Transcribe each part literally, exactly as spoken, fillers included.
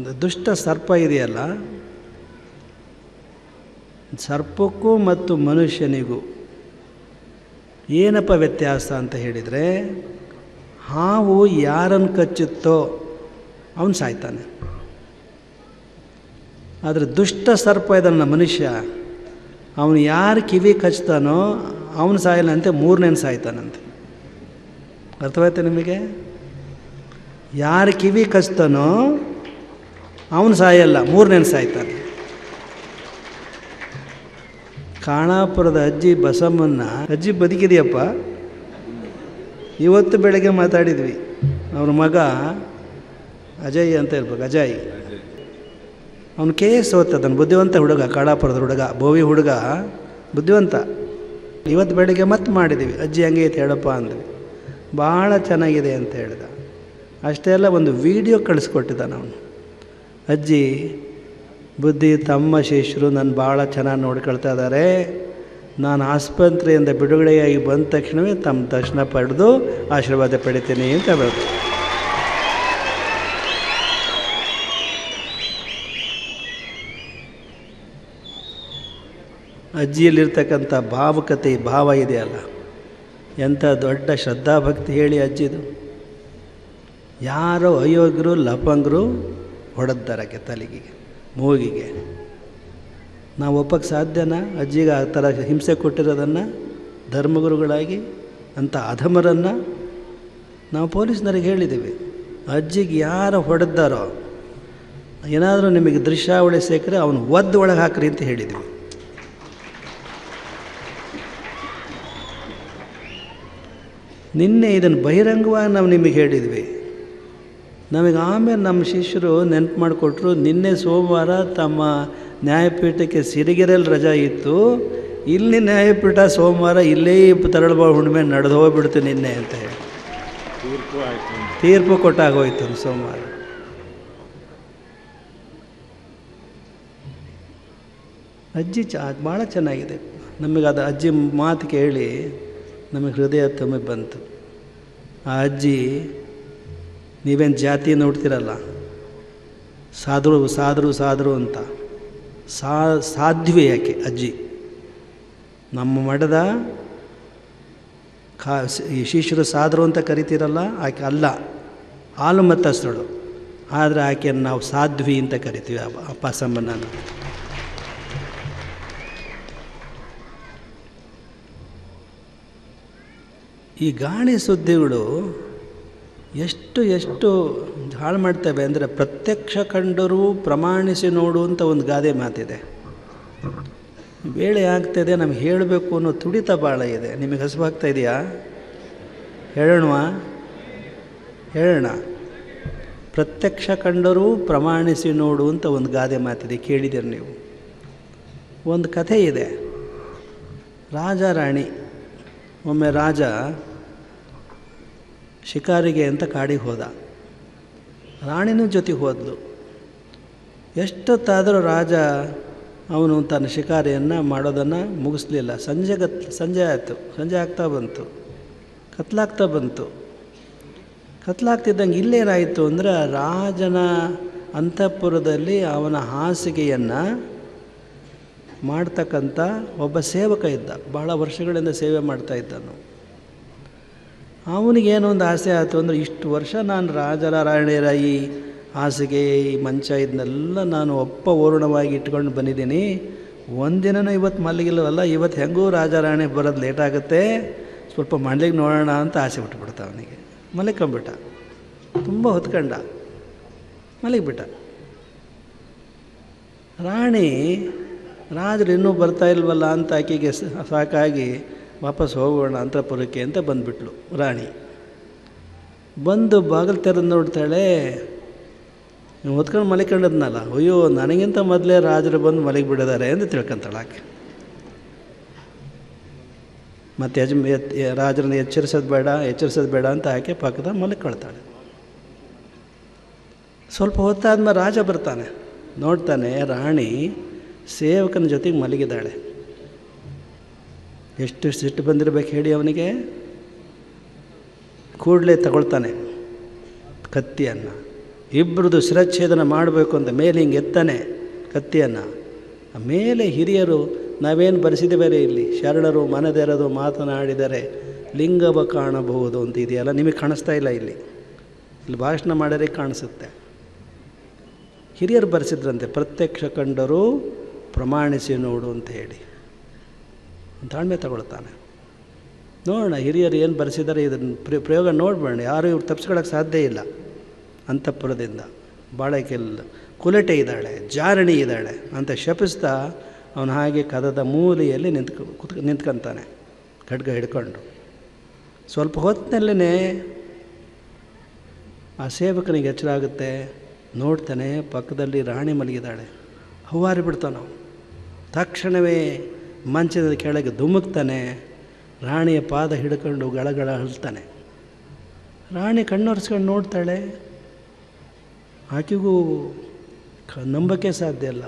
ಒಂದು ದುಷ್ಟ ಸರ್ಪ ಇದೆಯಲ್ಲ, ಸರ್ಪಕ್ಕೂ ಮತ್ತು ಮನುಷ್ಯನಿಗೂ ಏನಪ್ಪ ವ್ಯತ್ಯಾಸ ಅಂತ ಹೇಳಿದರೆ, ಹಾವು ಯಾರನ್ನು ಕಚ್ಚುತ್ತೋ ಅವನು ಸಾಯ್ತಾನೆ. ಆದರೆ ದುಷ್ಟ ಸರ್ಪ ಇದನ್ನ ಮನುಷ್ಯ, ಅವನು ಯಾರು ಕಿವಿ ಕಚ್ತಾನೋ ಅವನು ಸಾಯಲ್ಲಂತೆ, ಮೂರನೇನು ಸಾಯ್ತಾನಂತೆ. ಅರ್ಥವಾಯ್ತು ನಿಮಗೆ? ಯಾರು ಕಿವಿ ಕಚ್ತಾನೋ ಅವನು ಸಾಯಲ್ಲ, ಮೂರನೇನು ಸಾಯ್ತಾನೆ. ಖಾನಾಪುರದ ಅಜ್ಜಿ ಬಸಮ್ಮನ್ನ, ಅಜ್ಜಿ ಬದುಕಿದೆಯಪ್ಪ, ಇವತ್ತು ಬೆಳಗ್ಗೆ ಮಾತಾಡಿದ್ವಿ. ಅವ್ರ ಮಗ ಅಜಯ್ ಅಂತ ಇರ್ಬೇಕು, ಅಜಯ್, ಅವನು ಕೆ ಎಸ್ ಓದ್ತದನು, ಬುದ್ಧಿವಂತ ಹುಡುಗ, ಖಾನಾಪುರದ ಹುಡುಗ, ಬೋವಿ ಹುಡುಗ, ಬುದ್ಧಿವಂತ. ಇವತ್ತು ಬೆಳಗ್ಗೆ ಮತ್ತೆ ಮಾಡಿದ್ದೀವಿ, ಅಜ್ಜಿ ಹಂಗೆ ಐತೆ ಹೇಳಪ್ಪ ಅಂದ್ವಿ. ಭಾಳ ಚೆನ್ನಾಗಿದೆ ಅಂತ ಹೇಳ್ದ. ಅಷ್ಟೇ ಅಲ್ಲ, ಒಂದು ವಿಡಿಯೋ ಕಳಿಸ್ಕೊಟ್ಟಿದ್ದಾನೆ ಅವನು. ಅಜ್ಜಿ, ಬುದ್ಧಿ ತಮ್ಮ ಶಿಷ್ಯರು ನನ್ನ ಭಾಳ ಚೆನ್ನಾಗಿ ನೋಡ್ಕೊಳ್ತಾ ಇದ್ದಾರೆ, ನಾನು ಆಸ್ಪತ್ರೆಯಿಂದ ಬಿಡುಗಡೆಯಾಗಿ ಬಂದ ತಕ್ಷಣವೇ ತಮ್ಮ ದರ್ಶನ ಪಡೆದು ಆಶೀರ್ವಾದ ಪಡಿತೀನಿ ಅಂತ ಹೇಳ್ಬೋದು. ಅಜ್ಜಿಯಲ್ಲಿರ್ತಕ್ಕಂಥ ಭಾವುಕತೆ, ಭಾವ ಇದೆಯಲ್ಲ, ಎಂಥ ದೊಡ್ಡ ಶ್ರದ್ಧಾಭಕ್ತಿ ಹೇಳಿ ಅಜ್ಜಿದು. ಯಾರೋ ಅಯೋಗ್ಯರು ಲಪಂಗರು ಹೊಡೆದಾರಕ್ಕೆ ತಲೆಗೆ, ಮೂಗಿಗೆ. ನಾವು ಒಪ್ಪಕ್ಕೆ ಸಾಧ್ಯನಾ ಅಜ್ಜಿಗೆ ಆ ಥರ ಹಿಂಸೆ ಕೊಟ್ಟಿರೋದನ್ನು? ಧರ್ಮಗುರುಗಳಾಗಿ ಅಂಥ ಅಧಮರನ್ನು ನಾವು ಪೊಲೀಸ್ನರಿಗೆ ಹೇಳಿದ್ದೀವಿ. ಅಜ್ಜಿಗೆ ಯಾರು ಹೊಡೆದಾರೋ, ಏನಾದರೂ ನಿಮಗೆ ದೃಶ್ಯಾವಳಿ ಸಿಕ್ಕರೆ ಅವನು ಒದ್ದು ಒಳಗೆ ಹಾಕ್ರಿ ಅಂತ ಹೇಳಿದ್ವಿ. ನಿನ್ನೆ ಇದನ್ನು ಬಹಿರಂಗವಾಗಿ ನಾವು ನಿಮಗೆ ಹೇಳಿದ್ವಿ. ನಮಗೆ ಆಮೇಲೆ ನಮ್ಮ ಶಿಷ್ಯರು ನೆನಪು ಮಾಡಿಕೊಟ್ರು, ನಿನ್ನೆ ಸೋಮವಾರ ತಮ್ಮ ನ್ಯಾಯಪೀಠಕ್ಕೆ ಸಿರಿಗೆರೆಯಲ್ಲಿ ರಜಾ ಇತ್ತು, ಇಲ್ಲಿ ನ್ಯಾಯಪೀಠ ಸೋಮವಾರ ಇಲ್ಲೇ ತರಳಬಾಳು ಹುಣ್ಣಿಮೆ ನಡೆದು ಹೋಗ್ಬಿಡ್ತು ನಿನ್ನೆ ಅಂತ ಹೇಳಿ ತೀರ್ಪು ಆಯಿತು, ತೀರ್ಪು ಕೊಟ್ಟಾಗೋಯ್ತು ಸೋಮವಾರ. ಅಜ್ಜಿ ಚ ಭಾಳ ಚೆನ್ನಾಗಿದೆ. ನಮಗೆ ಅದು ಅಜ್ಜಿ ಮಾತು ಕೇಳಿ ನಮಗೆ ಹೃದಯ ತುಂಬ ಬಂತು. ಆ ಅಜ್ಜಿ, ನೀವೇನು ಜಾತಿ ನೋಡ್ತಿರಲ್ಲ, ಸಾಧು ಸಾಧು ಸಾಧು ಅಂತ, ಸಾ ಸಾಧ್ವಿ ಯಾಕೆ ಅಜ್ಜಿ. ನಮ್ಮ ಮಠದ ಖಾ ಈ ಶಿಷ್ಯರು ಸಾಧು ಅಂತ ಕರಿತೀರಲ್ಲ, ಆಕೆ ಅಲ್ಲ, ಹಾಲು ಮತಸ್ಥಳು. ಆದರೆ ಆಕೆಯನ್ನು ನಾವು ಸಾಧ್ವಿ ಅಂತ ಕರಿತೀವಿ, ಅಪ್ಪ ಸಂಬಂಧನ. ಈ ಗಾಳಿ ಸುದ್ದಿಗಳು ಎಷ್ಟು ಎಷ್ಟು ಹಾಳು ಮಾಡ್ತವೆ ಅಂದರೆ, ಪ್ರತ್ಯಕ್ಷ ಕಂಡರೂ ಪ್ರಮಾಣಿಸಿ ನೋಡುವಂಥ ಒಂದು ಗಾದೆ ಮಾತಿದೆ. ವೇಳೆ ಆಗ್ತಾಯಿದೆ, ನಮ್ಗೆ ಹೇಳಬೇಕು ಅನ್ನೋ ತುಡಿತ ಭಾಳ ಇದೆ. ನಿಮಗೆ ಹಸುವಾಗ್ತಾ ಇದೆಯಾ? ಹೇಳೋಣವಾ? ಹೇಳೋಣ. ಪ್ರತ್ಯಕ್ಷ ಕಂಡರೂ ಪ್ರಮಾಣಿಸಿ ನೋಡುವಂಥ ಒಂದು ಗಾದೆ ಮಾತಿದೆ, ಕೇಳಿದ್ದೀರಿ ನೀವು. ಒಂದು ಕಥೆ ಇದೆ. ರಾಜ ರಾಣಿ. ಒಮ್ಮೆ ರಾಜ ಶಿಕಾರಿಗೆ ಅಂತ ಕಾಡಿಗೆ ಹೋದ, ರಾಣಿನೂ ಜೊತೆಗೆ ಹೋದ್ಲು. ಎಷ್ಟೊತ್ತಾದರೂ ರಾಜ ಅವನು ತನ್ನ ಶಿಕಾರಿಯನ್ನು ಮಾಡೋದನ್ನು ಮುಗಿಸ್ಲಿಲ್ಲ. ಸಂಜೆ ಗತ್ ಸಂಜೆ ಆಯಿತು, ಸಂಜೆ ಆಗ್ತಾ ಬಂತು, ಕತ್ಲಾಗ್ತಾ ಬಂತು. ಕತ್ಲಾಗ್ತಿದ್ದಂಗೆ ಇಲ್ಲೇನಾಯಿತು ಅಂದರೆ, ರಾಜನ ಅಂತಃಪುರದಲ್ಲಿ ಅವನ ಹಾಸಿಗೆಯನ್ನು ಮಾಡ್ತಕ್ಕಂಥ ಒಬ್ಬ ಸೇವಕ ಇದ್ದ, ಭಾಳ ವರ್ಷಗಳಿಂದ ಸೇವೆ ಮಾಡ್ತಾ ಇದ್ದನು. ಅವನಿಗೇನೋ ಒಂದು ಆಸೆ ಆಯಿತು ಅಂದರೆ, ಇಷ್ಟು ವರ್ಷ ನಾನು ರಾಜರ ರಾಣಿಯರ ಈ ಹಾಸಿಗೆ, ಈ ಮಂಚ ಇದನ್ನೆಲ್ಲ ನಾನು ಒಪ್ಪ ಓರಣವಾಗಿ ಇಟ್ಕೊಂಡು ಬಂದಿದ್ದೀನಿ, ಒಂದಿನನೂ ಇವತ್ತು ಮಲಗಿಲ್ಲವಲ್ಲ, ಇವತ್ತು ಹೆಂಗೂ ರಾಜ ರಾಣಿ ಬರೋದು ಲೇಟ್ ಆಗುತ್ತೆ, ಸ್ವಲ್ಪ ಮನೆಗೆ ನೋಡೋಣ ಅಂತ ಆಸೆ ಬಿಟ್ಬಿಡ್ತ. ಅವನಿಗೆ ಮಲಿಕೊಂಬಿಟ್ಟ, ತುಂಬ ಹೊತ್ಕೊಂಡ, ಮಲಗಿಬಿಟ್ಟ. ರಾಣಿ, ರಾಜರು ಇನ್ನೂ ಬರ್ತಾ ಇಲ್ವಲ್ಲ ಅಂತ ಆಕೆಗೆ ಸಾಕಾಗಿ ವಾಪಸ್ ಹೋಗೋಣ ಅಂತಃಪುರಕ್ಕೆ ಅಂತ ಬಂದುಬಿಟ್ಲು ರಾಣಿ. ಬಂದು ಬಾಗಿಲು ತೆರೆದು ನೋಡ್ತಾಳೆ, ಹೊತ್ಕೊಂಡು ಮಲಿಕೊಂಡದ್ನಲ್ಲ, ಅಯ್ಯೋ ನನಗಿಂತ ಮೊದಲೇ ರಾಜರು ಬಂದು ಮಲಗಿಬಿಡಿದ್ದಾರೆ ಅಂತ ತಿಳ್ಕೊಂತಾಳೆ ಆಕೆ. ಮತ್ತು ಯಜ ರಾಜರನ್ನ ಎಚ್ಚರಿಸೋದು ಬೇಡ ಎಚ್ಚರಿಸೋದು ಬೇಡ ಅಂತ ಆಕೆ ಪಕ್ಕದ ಮಲಗಿಕೊಳ್ತಾಳೆ. ಸ್ವಲ್ಪ ಹೊತ್ತಾದ್ಮೇಲೆ ರಾಜ ಬರ್ತಾನೆ, ನೋಡ್ತಾನೆ ರಾಣಿ ಸೇವಕನ ಜೊತೆಗೆ ಮಲಗಿದ್ದಾಳೆ. ಎಷ್ಟು ಸಿಟ್ಟು ಬಂದಿರಬೇಕು ಹೇಳಿ ಅವನಿಗೆ. ಕೂಡಲೇ ತಗೊಳ್ತಾನೆ ಕತ್ತಿಯನ್ನು, ಇಬ್ಬರದು ಶಿರಚ್ಛೇದನ ಮಾಡಬೇಕು ಅಂತ ಮೇಲೆ ಹಿಂಗೆ ಎತ್ತಾನೆ ಕತ್ತಿಯನ್ನು. ಮೇಲೆ ಹಿರಿಯರು ನಾವೇನು ಬರೆಸಿದ್ದೇವೆ ಇಲ್ಲಿ, ಶರಣರು ಮನದೆರೆದು ಮಾತನಾಡಿದರೆ ಲಿಂಗವ ಕಾಣಬಹುದು ಅಂತ ಇದೆಯಲ್ಲ, ನಿಮಗೆ ಕಾಣಿಸ್ತಾ ಇಲ್ಲ ಇಲ್ಲಿ, ಇಲ್ಲಿ ಭಾಷಣ ಮಾಡಿದ್ರೆ ಕಾಣಿಸುತ್ತೆ. ಹಿರಿಯರು ಬರೆಸಿದ್ರಂತೆ, ಪ್ರತ್ಯಕ್ಷ ಕಂಡರೂ ಪ್ರಮಾಣಿಸಿ ನೋಡು ಅಂತ ಹೇಳಿ. ತಾಳ್ಮೆ ತಗೊಳ್ತಾನೆ. ನೋಡೋಣ ಹಿರಿಯರು ಏನು ಬರೆಸಿದ್ದಾರೆ, ಇದನ್ನು ಪ್ರಯೋಗ ನೋಡ್ಬೇಡ. ಯಾರು ಇವ್ರು ತಪ್ಪಿಸ್ಕೊಳ್ಳೋಕ್ಕೆ ಸಾಧ್ಯ ಇಲ್ಲ. ಅಂತಃಪುರದಿಂದ ಬಾಳಕೆಲ್ಲ ಕುಲಟೆ ಇದ್ದಾಳೆ, ಜಾರಣಿ ಇದ್ದಾಳೆ ಅಂತ ಶಪಿಸ್ತಾ ಅವನು ಹಾಗೆ ಕದದ ಮೂಲೆಯಲ್ಲಿ ನಿಂತ್ಕ ಕುತ್ ನಿಂತ್ಕೊಂತಾನೆ ಖಡ್ಗ ಹಿಡ್ಕೊಂಡು. ಸ್ವಲ್ಪ ಹೊತ್ತಿನಲ್ಲೇ ಆ ಸೇವಕನಿಗೆ ಎಚ್ಚರ ಆಗುತ್ತೆ. ನೋಡ್ತಾನೆ ಪಕ್ಕದಲ್ಲಿ ರಾಣಿ ಮಲಗಿದ್ದಾಳೆ. ಹವ್ವಾರಿ ಬಿಡ್ತಾನೆ ನಾವು. ತಕ್ಷಣವೇ ಮಂಚದ ಕೆಳಗೆ ಧುಮುಕ್ತಾನೆ. ರಾಣಿಯ ಪಾದ ಹಿಡ್ಕೊಂಡು ಗಳಗಳ ಅಳ್ತಾನೆ. ರಾಣಿ ಕಣ್ಣೊರೆಸ್ಕೊಂಡು ನೋಡ್ತಾಳೆ. ಆಕೆಗೂ ಕ ನಂಬಕ್ಕೆ ಸಾಧ್ಯ ಇಲ್ಲ.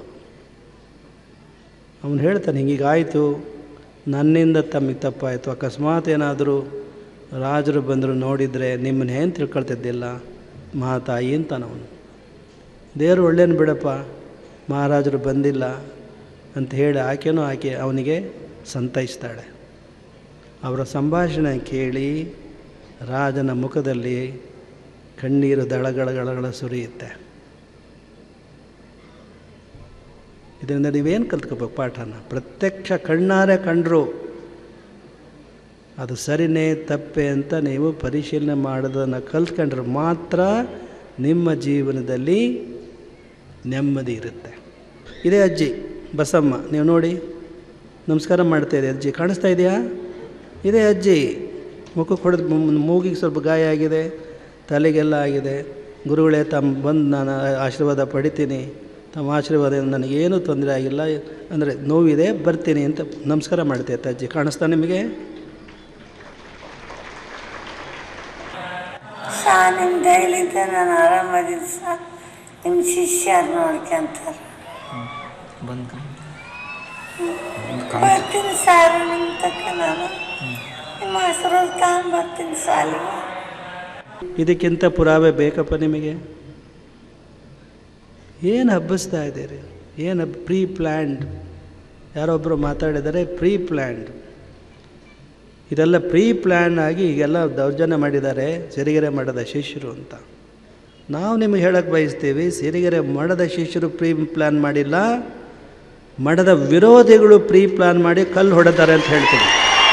ಅವನು ಹೇಳ್ತಾನೆ, ಹಿಂಗೀಗಾಯಿತು, ನನ್ನಿಂದ ತಮಗೆ ತಪ್ಪಾಯಿತು. ಅಕಸ್ಮಾತ್ ಏನಾದರೂ ರಾಜರು ಬಂದರು ನೋಡಿದರೆ ನಿಮ್ಮನ್ನ ಏನು ತಿಳ್ಕೊಳ್ತಿದ್ದಿಲ್ಲ ಮಹಾತಾಯಿ ಅಂತಾನವನು. ದೇವರು ಒಳ್ಳೇನು ಬಿಡಪ್ಪ, ಮಹಾರಾಜರು ಬಂದಿಲ್ಲ ಅಂತ ಹೇಳಿ ಆಕೆನೂ ಆಕೆ ಅವನಿಗೆ ಸಂತೈಸ್ತಾಳೆ. ಅವರ ಸಂಭಾಷಣೆ ಕೇಳಿ ರಾಜನ ಮುಖದಲ್ಲಿ ಕಣ್ಣೀರು ದಳಗಳಗಳ ಸುರಿಯುತ್ತೆ. ಇದರಿಂದ ನೀವೇನು ಕಲ್ತ್ಕೋಬೇಕು ಪಾಠನ? ಪ್ರತ್ಯಕ್ಷ ಕಣ್ಣಾರೆ ಕಂಡರು ಅದು ಸರಿನೇ ತಪ್ಪೆ ಅಂತ ನೀವು ಪರಿಶೀಲನೆ ಮಾಡೋದನ್ನು ಕಲ್ತ್ಕೊಂಡ್ರೆ ಮಾತ್ರ ನಿಮ್ಮ ಜೀವನದಲ್ಲಿ ನೆಮ್ಮದಿ ಇರುತ್ತೆ. ಇದೇ ಅಜ್ಜಿ ಬಸಮ್ಮ, ನೀವು ನೋಡಿ ನಮಸ್ಕಾರ ಮಾಡ್ತಾಯಿದೆ ಅಜ್ಜಿ, ಕಾಣಿಸ್ತಾ ಇದೆಯಾ? ಇದೇ ಅಜ್ಜಿ. ಮುಖಕ್ಕೆ ಹೊಡೆದು ಮೂಗಿಗೆ ಸ್ವಲ್ಪ ಗಾಯ ಆಗಿದೆ, ತಲೆಗೆಲ್ಲ ಆಗಿದೆ. ಗುರುಗಳೇ ತಮ್ಮ ಬಂದು ನಾನು ಆಶೀರ್ವಾದ ಪಡಿತೀನಿ, ತಮ್ಮ ಆಶೀರ್ವಾದದಿಂದ ನನಗೇನೂ ತೊಂದರೆ ಆಗಿಲ್ಲ, ಅಂದರೆ ನೋವಿದೆ ಬರ್ತೀನಿ ಅಂತ ನಮಸ್ಕಾರ ಮಾಡ್ತೈತೆ ಅಜ್ಜಿ. ಕಾಣಿಸ್ತಾ ನಿಮಗೆ? ಸರ್ ನಿಮ್ದು ಹೇಳಿದ್ದೆ ನಾನು ಆರಾಮದಿದ್ದು ಸರ್. ನಿಮ್ಮ ಶಿಷ್ಯರು ನೋಡ್ಕೊಂತಾರೆ. ಬರ್ತೀನಿ ಸರ್ ನಿಮ್ಮ ತಕ್ಕ, ನಾನು ನಿಮ್ಮ ಆಶೀರ್ವಾದ ತಗೊಂಡ್ಬರ್ತೀನಿ ಸಾಲಿಗೆ. ಇದಕ್ಕಿಂತ ಪುರಾವೆ ಬೇಕಪ್ಪ ನಿಮಗೆ? ಏನು ಹಬ್ಬಿಸ್ತಾ ಇದ್ದೀರಿ? ಏನು ಪ್ರೀ ಪ್ಲ್ಯಾಂಡ್? ಯಾರೊಬ್ಬರು ಮಾತಾಡಿದರೆ ಪ್ರೀ ಪ್ಲ್ಯಾಂಡ್. ಇದೆಲ್ಲ ಪ್ರೀ ಪ್ಲ್ಯಾನ್ ಆಗಿ ಈಗೆಲ್ಲ ದೌರ್ಜನ್ಯ ಮಾಡಿದ್ದಾರೆ ಸಿರಿಗೆರೆ ಮಠದ ಶಿಷ್ಯರು ಅಂತ. ನಾವು ನಿಮಗೆ ಹೇಳಕ್ಕೆ ಬಯಸ್ತೀವಿ, ಸಿರಿಗೆರೆ ಮಠದ ಶಿಷ್ಯರು ಪ್ರೀ ಪ್ಲ್ಯಾನ್ ಮಾಡಿಲ್ಲ, ಮಠದ ವಿರೋಧಿಗಳು ಪ್ರೀ ಪ್ಲ್ಯಾನ್ ಮಾಡಿ ಕಲ್ಲು ಹೊಡೆದಾರೆ ಅಂತ ಹೇಳ್ತೀವಿ.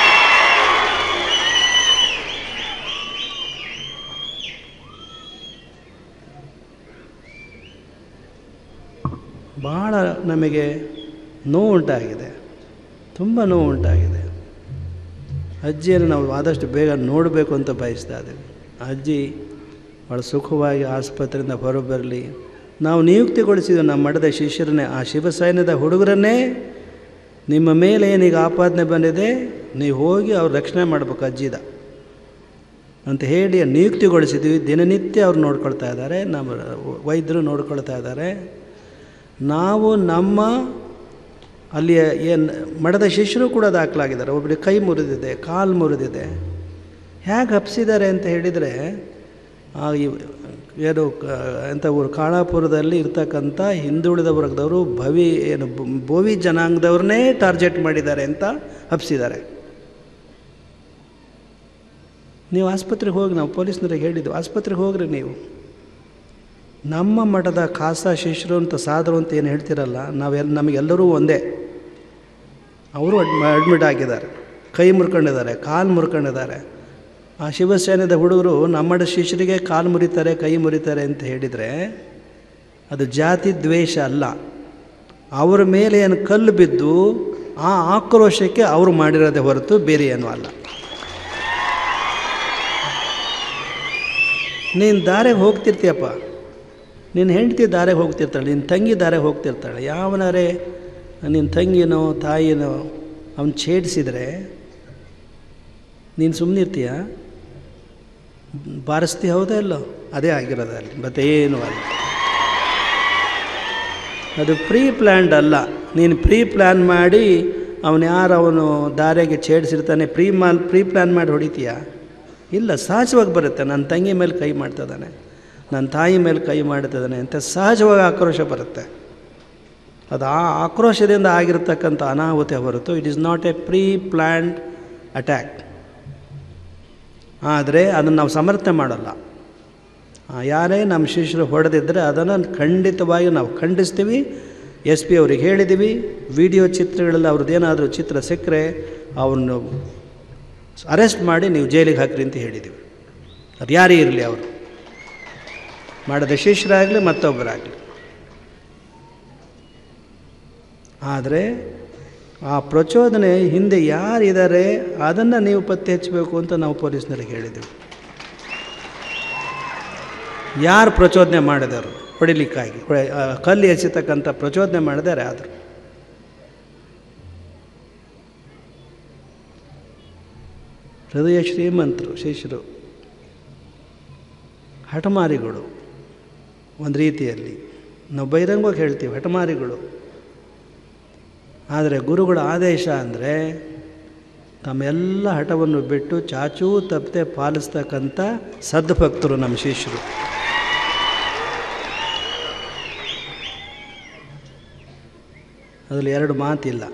ಭಾಳ ನಮಗೆ ನೋವು ಉಂಟಾಗಿದೆ, ತುಂಬ ನೋವು ಉಂಟಾಗಿದೆ. ಅಜ್ಜಿಯನ್ನು ನಾವು ಆದಷ್ಟು ಬೇಗ ನೋಡಬೇಕು ಅಂತ ಬಯಸ್ತಾ ಇದ್ದೀವಿ. ಅಜ್ಜಿ ಭಾಳ ಸುಖವಾಗಿ ಆಸ್ಪತ್ರೆಯಿಂದ ಹೊರಬರಲಿ. ನಾವು ನಿಯುಕ್ತಿಗೊಳಿಸಿದ ನಮ್ಮ ಮಠದ ಶಿಷ್ಯರನ್ನೇ, ಆ ಶಿವಸೈನ್ಯದ ಹುಡುಗರನ್ನೇ, ನಿಮ್ಮ ಮೇಲೆ ಏನೀಗ ಆಪಾದನೆ ಬಂದಿದೆ, ನೀವು ಹೋಗಿ ಅವ್ರು ರಕ್ಷಣೆ ಮಾಡಬೇಕು ಅಜ್ಜಿದ ಅಂತ ಹೇಳಿ ನಿಯುಕ್ತಿಗೊಳಿಸಿದ್ವಿ. ದಿನನಿತ್ಯ ಅವ್ರು ನೋಡ್ಕೊಳ್ತಾ ಇದ್ದಾರೆ, ನಮ್ಮ ವೈದ್ಯರು ನೋಡ್ಕೊಳ್ತಾ ಇದ್ದಾರೆ. ನಾವು ನಮ್ಮ ಅಲ್ಲಿಯ ಏನು ಮಠದ ಶಿಷ್ಯರು ಕೂಡ ದಾಖಲಾಗಿದ್ದಾರೆ. ಒಬ್ಬರಿಗೆ ಕೈ ಮುರಿದಿದೆ, ಕಾಲು ಮುರಿದಿದೆ. ಹೇಗೆ ಹಬ್ಸಿದ್ದಾರೆ ಅಂತ ಹೇಳಿದರೆ, ಏನು ಎಂಥ ಊರು ಕಾಳಾಪುರದಲ್ಲಿ ಇರ್ತಕ್ಕಂಥ ಹಿಂದುಳಿದ ವರ್ಗದವರು ಭವಿ ಏನು ಬೋವಿ ಜನಾಂಗದವ್ರನ್ನೇ ಟಾರ್ಗೆಟ್ ಮಾಡಿದ್ದಾರೆ ಅಂತ ಹಬ್ಸಿದ್ದಾರೆ. ನೀವು ಆಸ್ಪತ್ರೆಗೆ ಹೋಗಿ, ನಾವು ಪೊಲೀಸ್ನವ್ರಿಗೆ ಹೇಳಿದ್ದು, ಆಸ್ಪತ್ರೆಗೆ ಹೋಗ್ರಿ ನೀವು. ನಮ್ಮ ಮಠದ ಖಾಸಾ ಶಿಷ್ಯರು ಅಂತ ಸಾಧರು ಅಂತ ಏನು ಹೇಳ್ತಿರಲ್ಲ, ನಾವೆಲ್ಲ ನಮಗೆಲ್ಲರೂ ಒಂದೇ. ಅವರು ಅಡ್ಮಿಟ್ ಆಗಿದ್ದಾರೆ, ಕೈ ಮುರ್ಕೊಂಡಿದ್ದಾರೆ, ಕಾಲು ಮುರ್ಕೊಂಡಿದ್ದಾರೆ. ಆ ಶಿವಸೇನೆದ ಹುಡುಗರು ನಮ್ಮ ಶಿಷ್ಯರಿಗೆ ಕಾಲು ಮುರಿತಾರೆ, ಕೈ ಮುರಿತಾರೆ ಅಂತ ಹೇಳಿದರೆ ಅದು ಜಾತಿ ದ್ವೇಷ ಅಲ್ಲ. ಅವರ ಮೇಲೆ ಏನು ಕಲ್ಲು ಬಿದ್ದು ಆ ಆಕ್ರೋಶಕ್ಕೆ ಅವರು ಮಾಡಿರೋದೇ ಹೊರತು ಬೇರೆ ಏನೂ ಅಲ್ಲ. ನೀನು ದಾರೆಗೆ ಹೋಗ್ತಿರ್ತೀಯಪ್ಪ, ನಿನ್ನ ಹೆಂಡತಿ ದಾರೆಗೆ ಹೋಗ್ತಿರ್ತಾಳೆ, ನಿನ್ನ ತಂಗಿ ದಾರೆಗೆ ಹೋಗ್ತಿರ್ತಾಳೆ. ಯಾವನಾರೇ ನಿನ್ನ ತಂಗಿನೋ ತಾಯಿನೋ ಅವನು ಛೇಡಿಸಿದರೆ ನೀನು ಸುಮ್ಮನಿರ್ತೀಯ? ಬಾರಿಸ್ತಿ ಹೌದಾ ಇಲ್ಲೋ? ಅದೇ ಆಗಿರೋದು ಅಲ್ಲಿ, ಮತ್ತೇನು ಅಲ್ಲ. ಅದು ಪ್ರೀ ಪ್ಲ್ಯಾನ್ಡ್ ಅಲ್ಲ. ನೀನು ಪ್ರೀ ಪ್ಲ್ಯಾನ್ ಮಾಡಿ ಅವನು ಯಾರು ಅವನು ದಾರೆಗೆ ಛೇಡಿಸಿರ್ತಾನೆ ಪ್ರೀ ಮಾಲ್ ಪ್ರೀ ಪ್ಲ್ಯಾನ್ ಮಾಡಿ ಹೊಡಿತೀಯ? ಇಲ್ಲ, ಸಹಜವಾಗಿ ಬರುತ್ತೆ. ನನ್ನ ತಂಗಿ ಮೇಲೆ ಕೈ ಮಾಡ್ತಿದ್ದಾನೆ, ನನ್ನ ತಾಯಿ ಮೇಲೆ ಕೈ ಮಾಡ್ತಿದ್ದಾನೆ ಅಂತ ಸಹಜವಾಗಿ ಆಕ್ರೋಶ ಬರುತ್ತೆ. ಅದು ಆ ಆಕ್ರೋಶದಿಂದ ಆಗಿರತಕ್ಕಂಥ ಅನಾಹುತಿ ಹೊರತು it is not a preplanned attack. ಆದರೆ ಅದನ್ನು ನಾವು ಸಮರ್ಥನೆ ಮಾಡಲ್ಲ. ಯಾರೇ ನಮ್ಮ ಶಿಷ್ಯರು ಹೊಡೆದಿದ್ದರೆ ಅದನ್ನು ಖಂಡಿತವಾಗಿ ನಾವು ಖಂಡಿಸ್ತೀವಿ. ಎಸ್ ಪಿ ಅವ್ರಿಗೆ ಹೇಳಿದ್ದೀವಿ. ವಿಡಿಯೋ ಚಿತ್ರಗಳಲ್ಲಿ ಅವ್ರದ್ದೇನಾದರೂ ಚಿತ್ರ ಸಿಕ್ಕರೆ ಅವ್ರನ್ನ ಅರೆಸ್ಟ್ ಮಾಡಿ ನೀವು ಜೈಲಿಗೆ ಹಾಕ್ರಿ ಅಂತ ಹೇಳಿದ್ದೀವಿ. ಅದು ಯಾರೇ ಇರಲಿ, ಅವರು ಮಾಡಿದ ಶಿಷ್ಯರಾಗಲಿ ಮತ್ತೊಬ್ಬರಾಗಲಿ. ಆದರೆ ಆ ಪ್ರಚೋದನೆ ಹಿಂದೆ ಯಾರಿದ್ದಾರೆ ಅದನ್ನು ನೀವು ಪತ್ತೆ ಹಚ್ಚಬೇಕು ಅಂತ ನಾವು ಪೊಲೀಸ್ನರಿಗೆ ಹೇಳಿದ್ದೀವಿ. ಯಾರು ಪ್ರಚೋದನೆ ಮಾಡಿದರು ಹೊಡಿಲಿಕ್ಕಾಗಿ, ಕಲ್ಲು ಎಸೆತಕ್ಕಂಥ ಪ್ರಚೋದನೆ ಮಾಡಿದ್ದಾರೆ. ಆದರು ಹೃದಯ ಶ್ರೀಮಂತರು ಶಿಷ್ಯರು, ಹಠಮಾರಿಗಳು. ಒಂದು ರೀತಿಯಲ್ಲಿ ನಾವು ಬಹಿರಂಗವಾಗಿ ಹೇಳ್ತೀವಿ ಹಠಮಾರಿಗಳು. ಆದರೆ ಗುರುಗಳ ಆದೇಶ ಅಂದರೆ ತಮ್ಮೆಲ್ಲ ಹಠವನ್ನು ಬಿಟ್ಟು ಚಾಚೂ ತಪ್ಪದೆ ಪಾಲಿಸ್ತಕ್ಕಂಥ ಸದ್ಭಕ್ತರು ನಮ್ಮ ಶಿಷ್ಯರು. ಅದರಲ್ಲಿ ಎರಡು ಮಾತಿಲ್ಲ.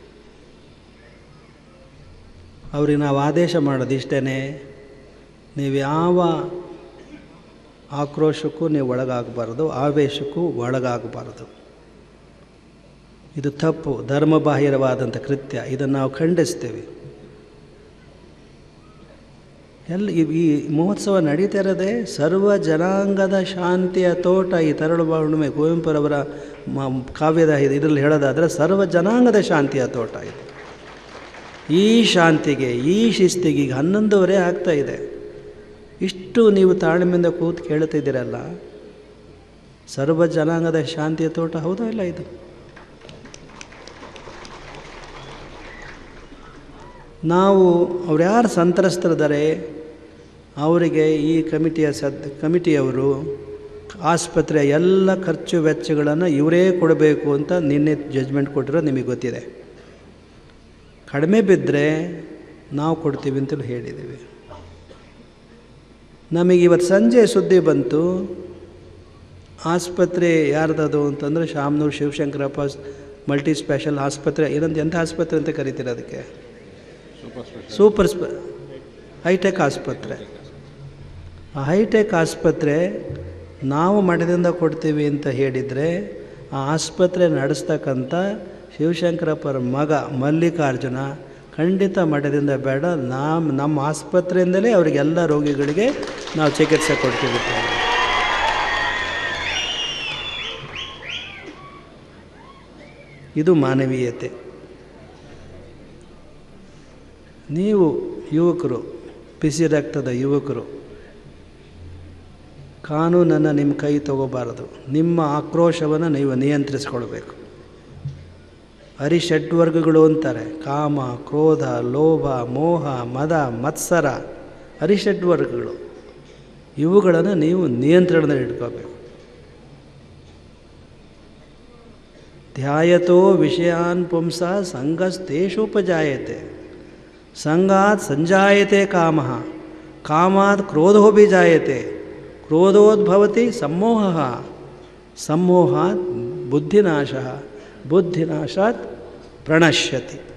ಅವ್ರಿಗೆ ನಾವು ಆದೇಶ ಮಾಡೋದು ಇಷ್ಟೇ, ನೀವು ಯಾವ ಆಕ್ರೋಶಕ್ಕೂ ನೀವು ಒಳಗಾಗಬಾರ್ದು, ಆವೇಶಕ್ಕೂ ಒಳಗಾಗಬಾರ್ದು. ಇದು ತಪ್ಪು, ಧರ್ಮಬಾಹಿರವಾದಂಥ ಕೃತ್ಯ. ಇದನ್ನು ನಾವು ಖಂಡಿಸ್ತೇವೆ. ಎಲ್ಲ ಈ ಮಹೋತ್ಸವ ನಡೀತಾ ಇರೋದೇ ಸರ್ವ ಜನಾಂಗದ ಶಾಂತಿಯ ತೋಟ. ಈ ತರಳು ಹುಣ್ಣಿಮೆ ಕುವೆಂಪುರವರ ಕಾವ್ಯದ ಇದರಲ್ಲಿ ಹೇಳೋದಾದರೆ ಸರ್ವ ಜನಾಂಗದ ಶಾಂತಿಯ ತೋಟ ಇದು. ಈ ಶಾಂತಿಗೆ, ಈ ಶಿಸ್ತಿಗೆ ಈಗ ಹನ್ನೊಂದುವರೆ ಆಗ್ತಾಯಿದೆ. ಇಷ್ಟು ನೀವು ತಾಳ್ಮೆಯಿಂದ ಕೂತು ಕೇಳ್ತಿದ್ದೀರಲ್ಲ, ಸರ್ವ ಜನಾಂಗದ ಶಾಂತಿಯ ತೋಟ ಹೌದಾ ಇಲ್ಲ ಇದು? ನಾವು ಅವ್ರು ಯಾರು ಸಂತ್ರಸ್ತರಿದ್ದಾರೆ ಅವರಿಗೆ ಈ ಕಮಿಟಿಯ ಸದ್ ಕಮಿಟಿಯವರು ಆಸ್ಪತ್ರೆಯ ಎಲ್ಲ ಖರ್ಚು ವೆಚ್ಚಗಳನ್ನು ಇವರೇ ಕೊಡಬೇಕು ಅಂತ ನಿನ್ನೆ ಜಜ್ಮೆಂಟ್ ಕೊಟ್ಟಿರೋದು ನಿಮಗೆ ಗೊತ್ತಿದೆ. ಕಡಿಮೆ ಬಿದ್ದರೆ ನಾವು ಕೊಡ್ತೀವಿ ಅಂತಲೂ ಹೇಳಿದ್ದೀವಿ. ನಮಗೆ ಇವತ್ತು ಸಂಜೆ ಸುದ್ದಿ ಬಂತು, ಆಸ್ಪತ್ರೆ ಯಾರ್ದದು ಅಂತಂದರೆ ಶಾಮನೂರು ಶಿವಶಂಕರಪ್ಪ ಮಲ್ಟಿ ಸ್ಪೆಷಲ್ ಆಸ್ಪತ್ರೆ. ಏನಂತ ಎಂಥ ಆಸ್ಪತ್ರೆ ಅಂತ ಕರಿತೀರ ಅದಕ್ಕೆ? ಸೂಪರ್ ಸ್ಪ ಹೈಟೆಕ್ ಆಸ್ಪತ್ರೆ. ಆ ಹೈಟೆಕ್ ಆಸ್ಪತ್ರೆ ನಾವು ಮಠದಿಂದ ಕೊಡ್ತೀವಿ ಅಂತ ಹೇಳಿದರೆ, ಆ ಆಸ್ಪತ್ರೆ ನಡೆಸ್ತಕ್ಕಂಥ ಶಿವಶಂಕರಪ್ಪರ ಮಗ ಮಲ್ಲಿಕಾರ್ಜುನ ಖಂಡಿತ ಮಠದಿಂದ ಬೇಡ, ನಮ್ಮ ನಮ್ಮ ಆಸ್ಪತ್ರೆಯಿಂದಲೇ ಅವರಿಗೆಲ್ಲ ರೋಗಿಗಳಿಗೆ ನಾವು ಚಿಕಿತ್ಸೆ ಕೊಡ್ತೀವಿ. ಇದು ಮಾನವೀಯತೆ. ನೀವು ಯುವಕರು, ಬಿಸಿ ರಕ್ತದ ಯುವಕರು, ಕಾನೂನನ್ನು ನಿಮ್ಮ ಕೈ ತಗೋಬಾರದು. ನಿಮ್ಮ ಆಕ್ರೋಶವನ್ನು ನೀವು ನಿಯಂತ್ರಿಸ್ಕೊಳ್ಬೇಕು. ಹರಿಷಡ್ವರ್ಗಗಳು ಅಂತಾರೆ, ಕಾಮ, ಕ್ರೋಧ, ಲೋಭ, ಮೋಹ, ಮದ, ಮತ್ಸರ, ಹರಿಷಡ್ವರ್ಗಗಳು. ಇವುಗಳನ್ನು ನೀವು ನಿಯಂತ್ರಣದಲ್ಲಿ ಇಟ್ಕೋಬೇಕು. ಧ್ಯಾಯತೋ ವಿಷಯಾನ್ ಪುಂಸ ಸಂಗಸ್ತೇಷುಪಜಾಯತೆ, ಸಂಗಾತ್ ಸಂಜಾಯತೆ ಕಾಮಃ, ಕಾಮಾತ್ ಕ್ರೋಧೋಪಿ ಜಾಯತೆ, ಕ್ರೋಧೋದ್ಭವತಿ ಸಮ್ಮೋಹಃ, ಸಮ್ಮೋಹಾತ್ ಬುದ್ಧಿನಾಶಃ, ಬುದ್ಧಿನಾಶಾತ್ ಪ್ರಣಶ್ಯತಿ.